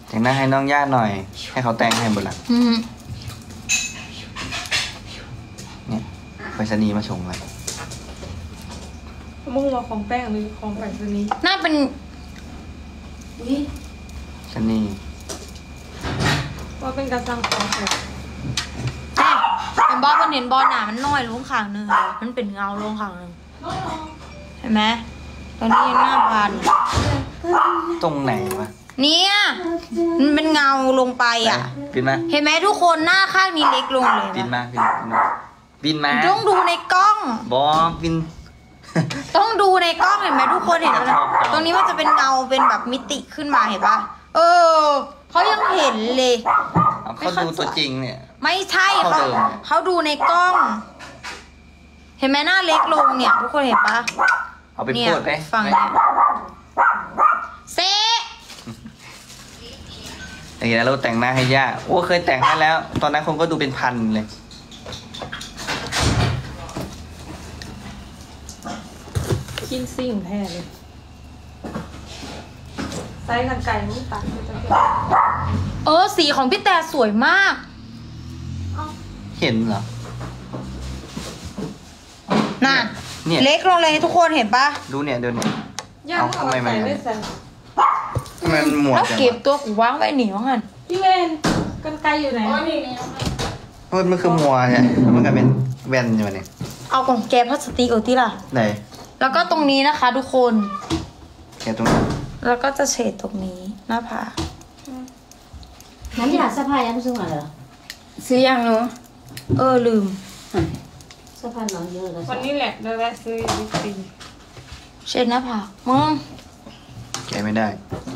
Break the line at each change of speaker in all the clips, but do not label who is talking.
แต่งหน้าให้น้องย่าหน่อยให้เขาแต่งให้บุญละเนี่ยไปรษณีย์มาชงเลย
มุ่งมาของแป้งหรือของไปรษณีย์
น่าเป็น
ชนี
ว่าเป็นกระซังของแป้ง
เป็นบอสมันเห็นบอลหนามันน้อยลงข้างหนึ่งมันเป็นเงาลงข้างหนึ่งเห็นไหมตอนนี้หน้าบาน
ตรงไหนวะ
เนี่ยมันเป็นเงาลงไปอ่ะ
ปินมา
เห็นไหมทุกคนหน้าข้างนี้เล็กลงเลย
ปินมาปินมา
ต้องดูในกล้อง
บอปิน
ต้องดูในกล้องเห็นไหมทุกคนเห็นไหมตรงนี้มันจะเป็นเงาเป็นแบบมิติขึ้นมาเห็นปะเขายังเห็นเลย
เขาดูตัวจริงเนี่ย
ไม่ใช่เขาดูในกล้องเห็นไหมหน้าเล็กลงเนี่ยทุกคนเห็นปะ
เอาไปพูดไป
ฟังเนี่ยเซ่
อย่างนี้เราแต่งหน้าให้ย่าโอ้เคยแต่งให้แล้วตอนนั้นคนก็ดูเป็นพันเลย
กินซิ่งแท้เลยไซส์กันไก่ไม่ตัดเลยจะ
สีของพี่แต่สวยมาก
เห็นเหรอ
น่ะเล็กลงเลยทุกคนเห็นปะ
ดูเนี่ยเดี๋ยวนี้
เอาทำไมมัน
หมวด
แล้วเก็บตัวกูวางไว้หนีวะฮัน
พี่เวนกันไกอยู่ไหน
มันคือมัวใช่มันก็เป็นแว่นอยู่เนี่ย
เอากล่องแกพลาสติกที่ล่ะ
ไหน
แล้วก็ตรงนี้นะคะทุกคน
แกตรงนี้
แล้วก็จะเฉดตรงนี้หน้าผาก
น้ำยาสะพายยังซื้อมาเหรอ
ซื้อยังเนาะลืม
สะพายน้องเยอะเลย
วันนี้แหละเราแวะซื้อบิ๊กซี
เฉดหน้าผากมึง
แกไม่ได้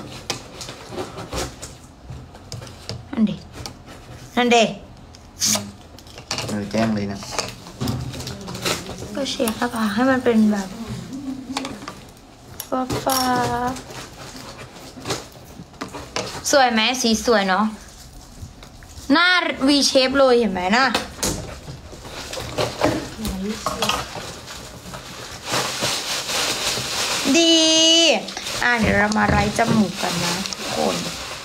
นั่นเด็
แจ้งเลยนะ
ก็เฉดหน้าผากให้มันเป็นแบบฟ้าสวยไหมสีสวยเนาะหน้า V shape เลยเห็นไหมนะดีเดี๋ยวเรามาไร้จมูกกันนะทุกคน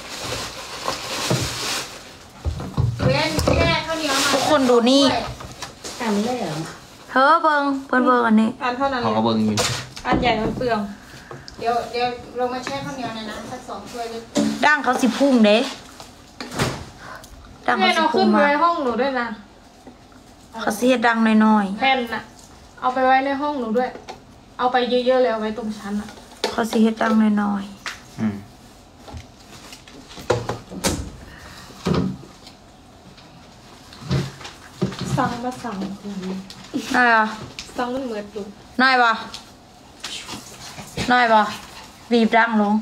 ทุกคนดูนี่
ไม่ได้เหรอ
เบิ้งอันนี้
อันเท่านั้น
เขาก็เบิ้งอยู่
อันใหญ่มันเปลือง
เดี๋ยวเรามาแช่ข้าวเหนียวในน้ำสัก2 ถ้วยเลย
ดั้งเขาสิพุ่งเด้
ดั้งเขาสิพุ่งมาเอาขึ้นไปห้องหนูด้วยนะ
เขาเสียดังน้อย
ๆแผ่นน่ะเอาไปไว้ในห้องหนูด้วยเอาไปเยอะๆเลยเอาไว้ตรงชั้นอ่ะ
เขาเสียดังน้อย
สั่งมาสั่ง
ได้อะ
สั่งมันเหมือนดู
ได้ปะบีบดังลง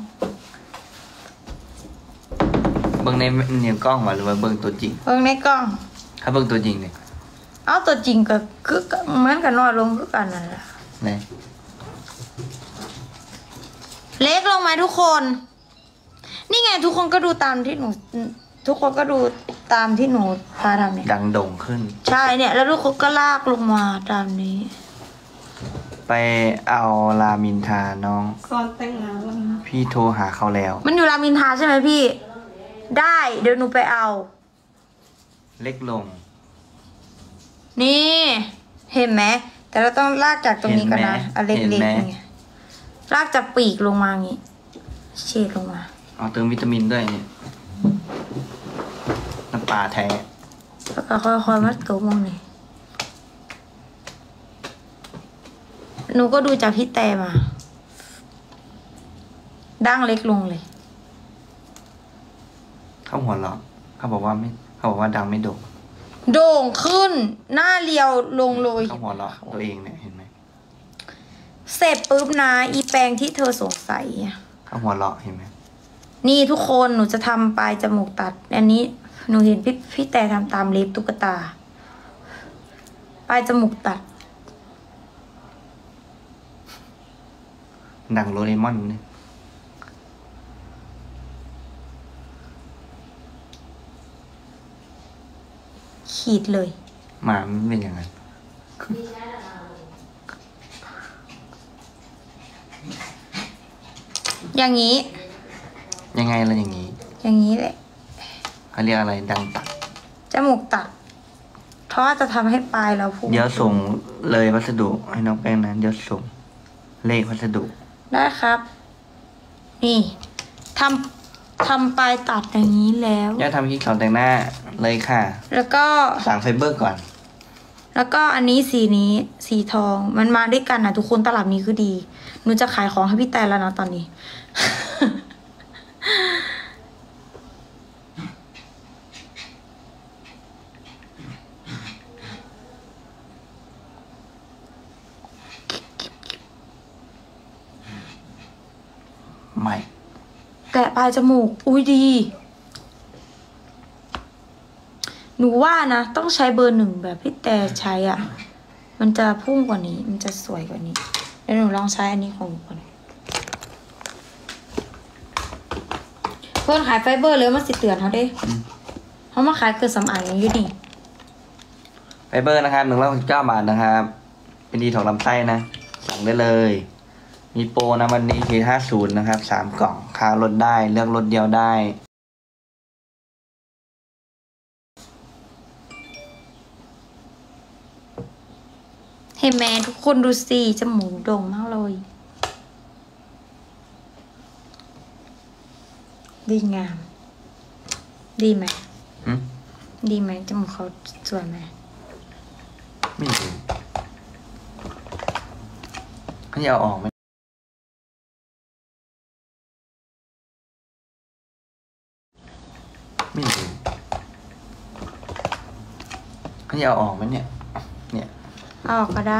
เบิ้งในเนี่ยกล้องวะหรือว่าเบิ้งตัวจริง
เบิ้งในกล้อง
ถ้าเบิ้งตัวจริงเนี่ย
เอาตัวจริงก็คือเหมือนกันน้อยลงคือกันนั่นแหละเล็กลงไหมทุกคนนี่ไงทุกคนก็ดูตามที่หนูทุกคนก็ดูตามที่หนูพาทำเนี่ย
ดังโด่งขึ้น
ใช่เนี่ยแล้วทุกคนก็ลากลงมาตามนี้
ไปเอารามินทาน้อง
ซ้อนแต่งงาน
พี่โทรหาเขาแล้ว
มันอยู่รามินทาใช่ไหมพี่ได้เดี๋ยวหนูไปเอา
เล็กลง
นี่เห็นไหมแต่เราต้องลากจากตรงนี้ก่อนนะเล็กๆอย่างเงี้ยลากจากปีกลงมาอย่างงี้เฉดลงมา
เอาเติมวิตามินด้วยเนี่ยน้ำปลาแท้
แล้วก็ค่อยๆมัดตัวมองนี่หนูก็ดูจากพี่แต่มาดั้งเล็กลงเลย
เขาหัวเราะเขาบอกว่าดังไม่โด่ง
โด่งขึ้นหน้าเรียวลงเลย
เขาหัวเราะตัวเองเนี่ยเห็นไหม
เสร็จปุ๊บนะอีแปรงที่เธอสงสัย
เขาหัวเราะเห็นไหม
นี่ทุกคนหนูจะทำปลายจมูกตัดอันนี้หนูเห็นพี่แต่ทำตามเล็บตุ๊กตาปลายจมูกตัด
ดังโดเรมอนเนี่ย
ขีดเลย
หมามันเป็นยังไง
อย่างนี้
ยังไงล่ะอย่างนี้
อย่างนี้แหละ
เขาเรียกอะไรดังตัด
จมูกตัดเพราะว่าจะทำให้ปลายเราพุ่ง
เดี๋ยวส่งเลยพัสดุให้น้องแป้งนะเดี๋ยวส่งเลขพัสดุ
ได้ครับ นี่ทำปลายตัดอย่างนี้แล้ว
ย่าทำคลิปสอนแต่งหน้าเลยค่ะ
แล้วก็
สั่งไฟเบอร์ก่อน
แล้วก็อันนี้สีนี้สีทองมันมาด้วยกันนะทุกคนตลับนี้คือดีหนูจะขายของให้พี่แต่แล้วนะตอนนี้
ไม่
แกะปลายจมูก อุ้ยดี หนูว่านะ ต้องใช้เบอร์หนึ่งแบบพี่แต่ใช้อ่ะ มันจะพุ่งกว่านี้ มันจะสวยกว่านี้เดี๋ยวหนูลองใช้อันนี้ของหนูก่อนเพื่อนขายไฟเบอร์เลยมาสิเตือนเขาเด้เขามาขายเกิดสำอางอย่างนี้ดิ
ไฟเบอร์นะครับ169 บาทนะครับ เป็นดีถอกลำไส้นะ สั่งได้เลย มีโปรนะวันนี้คือ50นะครับ3 กล่องค่าลดได้เลือกลดเดียวได้
เห็นไหมทุกคนดูสิจมูกโด่งมากเลย ดีงาม ดีไหม
หืม
ดีไหมจมูกเขาสวยไหม
ไม่รู้เขาจะเอาออกไหมไม่รู้เขาจะเอาออกไหมเนี่ย เนี่ย
เอาออกก็ได้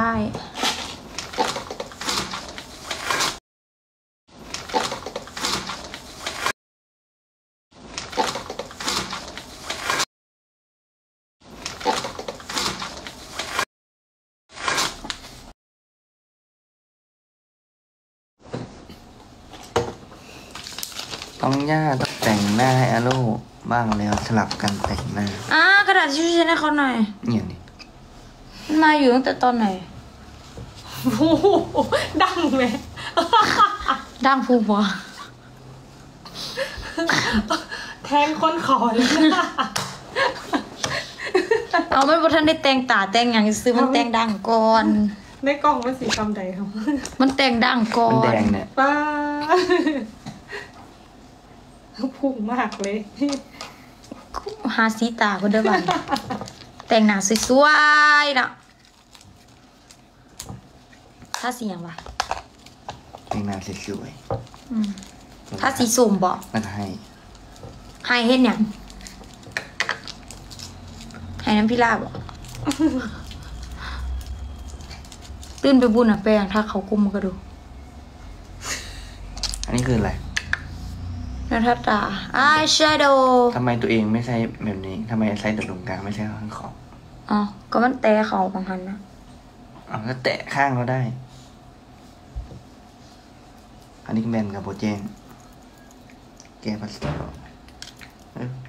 ต้องย่าต้องแต่งหน้าให้อาโลบ้างแล้วสลับกันแต่งหน้าก
ระดาษทิชชู่เช็ดให้เขาหน่อย
เนี่ยนี่
มันมาอยู่ตั้งแต่ตอนไหน
โอ้โหดังไหม
ดังพูหัว
แทนคนขอเลยนะ
เอาไม่บอกท่านได้แต่งตาแต่งอย่างซื้อมันแต่งดังก่อน
ในกล่องมันสีคำใดครับ
มันแต่งดังก่อ
มันแด
น
งเนี่ย
ป้าพุ่งมากเลย
หาสีตาคนเดียวกัน แต่งหน้าสวยๆนะถ้าสีอย่างวะ
แต่งหน้าสวย
อืมถ้าสีส้มบอก
ๆแล้วก็ให้
ให้เห็นอย่างให้น้ำพี่ลาบอก ตื่นไปบุญอ่ะแปลงถ้าเขากุมมันก็ดู
อันนี้คืออะไร
นัทตาอายแชโดว์
ทำไมตัวเองไม่ใช้แบบนี้ทำไมใช้แต่ตรงกลางไม่ใช่ข้างขอบ
อ๋อ ก็มันแต่เขาบางคันนะ
อ๋อก็แตะข้างเขาได้ อันนี้แบนกับโปรแจ้งแก้ภาษาเออ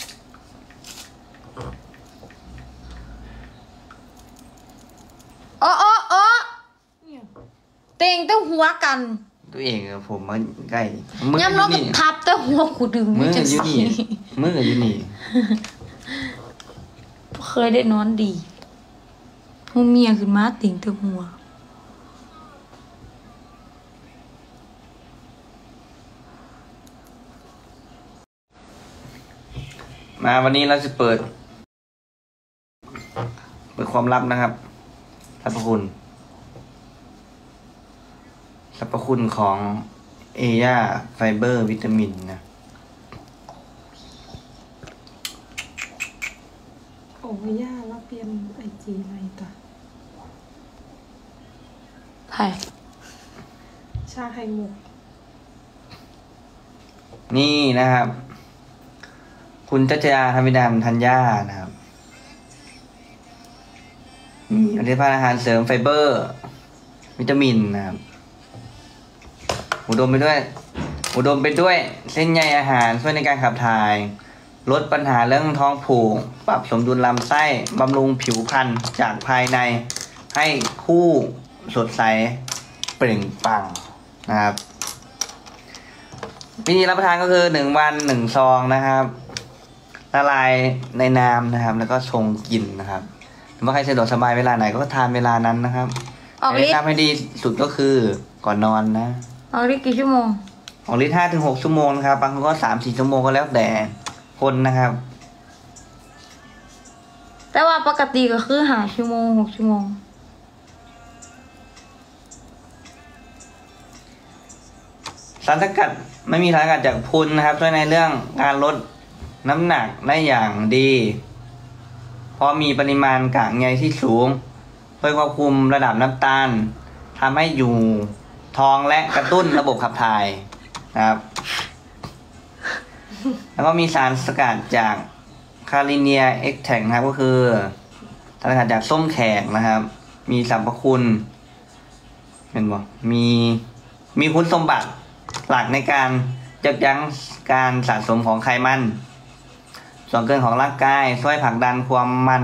โอ้โอ้โอ้เต็งต้องหัวกัน
ตัวเองอะผมมันใกล้มื
ย้ำน้องก็
นี่
ทับแต่หัวกูดึง
มือ
จะ
อยู่
ใส่
นี่มืออยู่นี่
เคยได้นอนดีหัวเมียขึ้นมาติ่งแต่หัว
มาวันนี้เราจะเปิดความลับนะครับสรรพคุณของเอย่าไฟเบอร์วิตามินนะ
โอ้ยย่าเราเปลี่ยนไอจีใหม่ต่อ
ใช่
ชาไข่มุก
นี่นะครับ คุณจัจยาธรรมิดามธัญญานะครับมีผลิตภัณฑ์อาหารเสริมไฟเบอร์ วิตามินนะครับอุดมไปด้วยเส้นใยอาหารช่วยในการขับถ่าย ลดปัญหาเรื่องท้องผูก ปรับสมดุลลำไส้บำรุงผิวพรรณจากภายในให้คู่สดใสเปล่งปลั่งนะครับวิธีรับประทานก็คือ1 วัน 1 ซองนะครับละลายในน้ำนะครับ แล้วก็ชงกินนะครับถ้าใครสะดวกสบายเวลาไหนก็ทานเวลานั้นนะครับ
ออกฤท
แนะ
ธิ์
นำให้ดีสุดก็คือก่อนนอนนะ
ออกฤทธิ์กี่ชั่วโมง
ออกฤทธิ์5 ถึง 6 ชั่วโมงนะครับบางคนก็3-4 ชั่วโมงก็แล้วแต่คนนะครับ
แต่ว่าปกติก็คือ5 ชั่วโมง 6 ชั่วโมง
สารสกัดไม่มีสารสกัดจากพรุนนะครับช่วยในเรื่องการลดน้ำหนักได้อย่างดี เพราะมีปริมาณกากใยที่สูงช่วยควบคุมระดับน้ำตาลทำให้อยู่ท้องและกระตุ้นระบบขับถ่ายนะครับ แล้วก็มีสารสกัดจากคาริเนียเอ็กแทกนะครับก็คือสารสกัดจากส้มแขกนะครับ มีสรรพคุณเป็นบ่มีคุณสมบัติหลักในการยับยั้งการสะสมของไขมันส่วนเกินของร่างกายช่วยผลักดันความ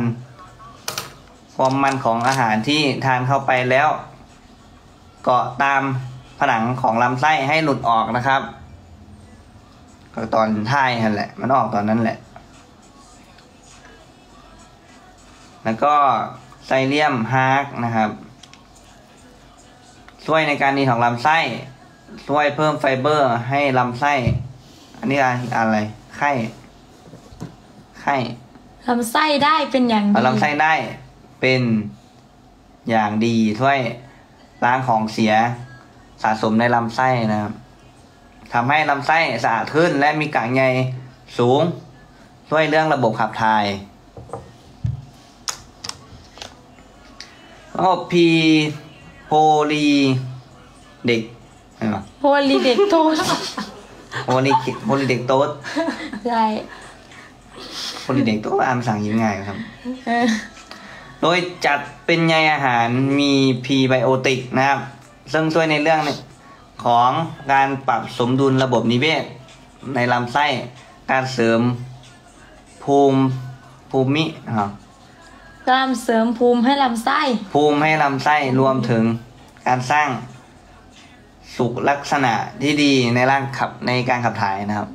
มันของอาหารที่ทานเข้าไปแล้ว เกาะตามผนังของลำไส้ให้หลุดออกนะครับก็ตอนท้ายนั่นแหละมันออกตอนนั้นแหละแล้วก็ไซเลียมฮาร์กนะครับช่วยในการดีของลำไส้ช่วยเพิ่มไฟเบอร์ให้ลำไส้อันนี้อะไรไข้
ลำไส้ได้เป็นอย่างดี
ลำไส้ได้เป็นอย่างดีช่วยล้างของเสียสะสมในลำไส้นะครับทำให้ลำไส้สะอาดขึ้นและมีกากใยสูงช่วยเรื่องระบบขับถ่ายแล้วก็โพลีเด็กอะไรวะ
โพลีเด็กโทส
โพลีเด็กโต๊ด
ใช่
โพลีเด็กโต๊ดอ่านภาษาอังกฤษง่ายครับ
เออ
โดยจัดเป็นใยอาหารมีพรีไบโอติกนะครับซึ่งช่วยในเรื่องของการปรับสมดุลระบบนิเวศในลำไส้การเสริมภูมิ
การเสริมภูมิให้ลำไส้
ภูมิให้ลำไส้รวมถึงการสร้างสุขลักษณะที่ดีในในการขับถ่ายนะครับ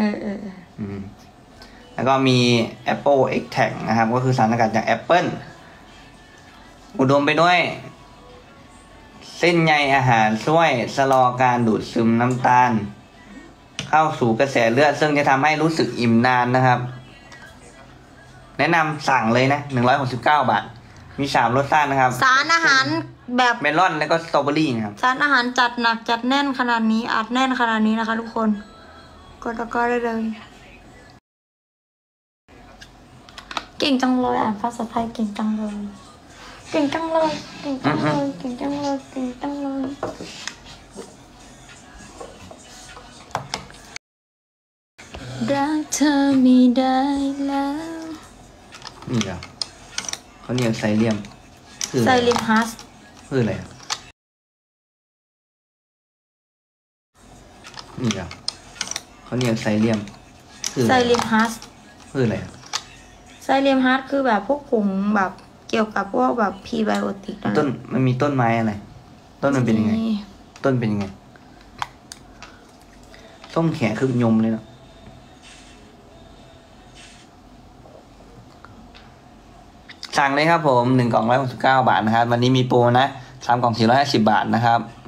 แล้วก็มี Apple Extract นะครับก็คือสารสกัดจากแอปเปิลอุดมไปด้วยเส้นใยอาหารช่วยชะลอการดูดซึมน้ำตาลเข้าสู่กระแสเลือดซึ่งจะทำให้รู้สึกอิ่มนานนะครับ แนะนำสั่งเลยนะ169 บาทมี3รสชาตินะครับ
สารอาหารแบบ
เมลอนแล้วก็สตรอเบอรี่นะครับ
สารอาหารจัดหนักจัดแน่นขนาดนี้อัดแน่นขนาดนี้นะคะทุกคนกดตะกร้าได้เลยเก่งจังเลยอ่านภาษาไทยเก่งจังเลยเก่งจังเลยเก่งจังเลยเก่งจังเลยเก่งจังเลยรักเธอไม่ได้แล้ว
นี่เหรอเขาเรียกไซเลียมคือ
ไซลิมฮัส
คืออะไรนี่เหรอเขาเรียกไซเลียมคือ
ไซลิมฮัส
คืออะไร
ไซเลียมฮัสคือแบบพวกผงแบบเกี่ยวกับพวกแบบพรีไบโอติกอะไร
ต้นมันมีต้นไม้อะไรต้นมันเป็นยังไง ต้นเป็นยังไงส้มแขกคือยมเลยเนาะสั่งเลยครับผม1 กล่อง169 บาทนะครับวันนี้มีโปรนะ3 กล่อง450 บาทนะครับ